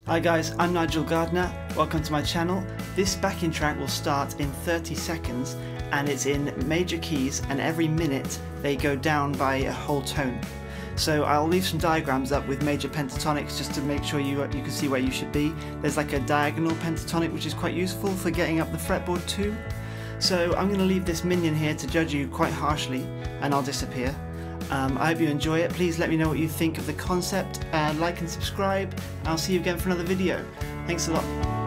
Hi guys, I'm Nigel Gardner, welcome to my channel. This backing track will start in 30 seconds and it's in major keys, and every minute they go down by a whole tone. So I'll leave some diagrams up with major pentatonics just to make sure you can see where you should be. There's like a diagonal pentatonic which is quite useful for getting up the fretboard too. So I'm going to leave this minion here to judge you quite harshly and I'll disappear. I hope you enjoy it. Please let me know what you think of the concept, like and subscribe, and I'll see you again for another video. Thanks a lot.